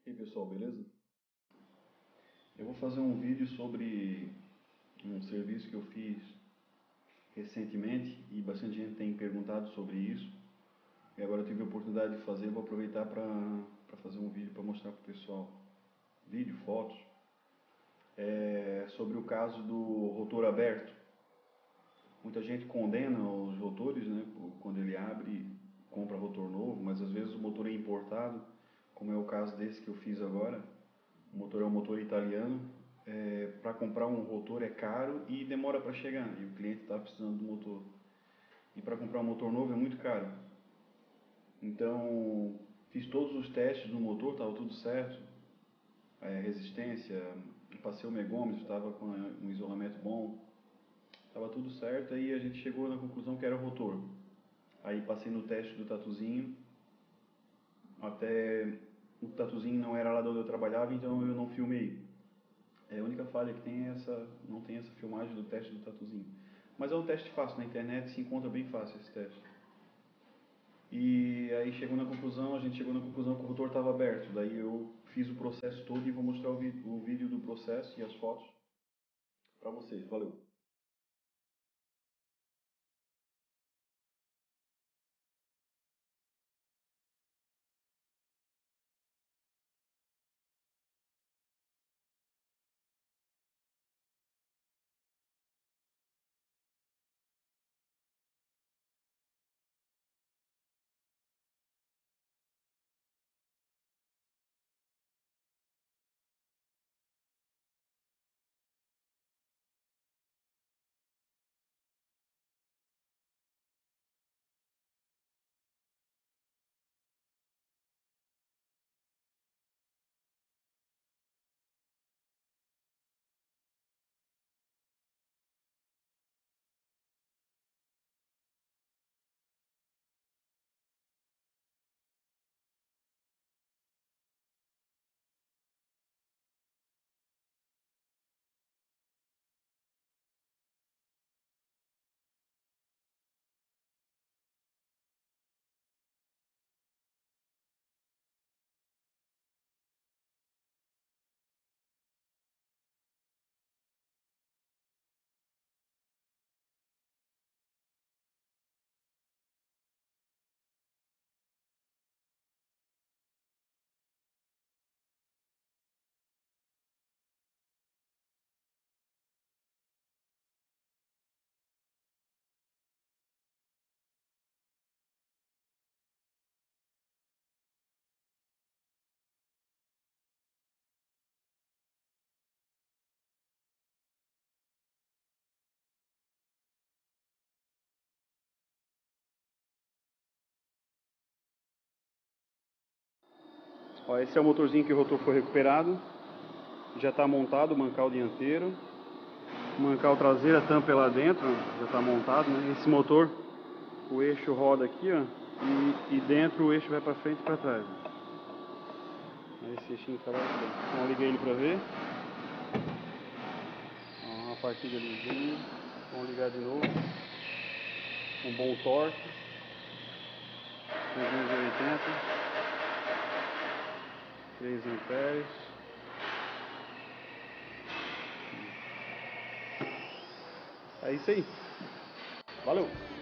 E aí pessoal, beleza? Eu vou fazer um vídeo sobre um serviço que eu fiz recentemente e bastante gente tem perguntado sobre isso. E agora eu tive a oportunidade de fazer, vou aproveitar para fazer um vídeo para mostrar para o pessoal. Vídeo, fotos. Sobre o caso do rotor aberto. Muita gente condena os rotores, né, quando ele abre, compra rotor novo, mas às vezes o motor é importado, como é o caso desse que eu fiz agora. O motor é um motor italiano. Para comprar um rotor é caro e demora para chegar, e o cliente está precisando do motor. E para comprar um motor novo é muito caro. Então, fiz todos os testes do motor, estava tudo certo. Resistência, passei o megômetro, estava com um isolamento bom, estava tudo certo. Aí a gente chegou na conclusão que era o rotor. Aí passei no teste do tatuzinho, até o tatuzinho não era lá onde eu trabalhava, então eu não filmei. A única falha que tem é não tem essa filmagem do teste do tatuzinho. Mas é um teste fácil, na internet se encontra bem fácil esse teste. E aí a gente chegou na conclusão que o rotor estava aberto. Daí eu fiz o processo todo e vou mostrar o vídeo do processo e as fotos para vocês. Valeu! Ó, esse é o motorzinho que o rotor foi recuperado. Já está montado o mancal dianteiro. O mancal traseiro, a tampa é lá dentro, já está montado, né? Esse motor, o eixo roda aqui, ó, e dentro o eixo vai para frente e para trás. Esse eixinho está lá dentro. Então eu liguei ele para ver. Ó, uma partida lisinha. Vamos ligar de novo. Um bom torque. 380. 3 amperes. É isso aí. Valeu!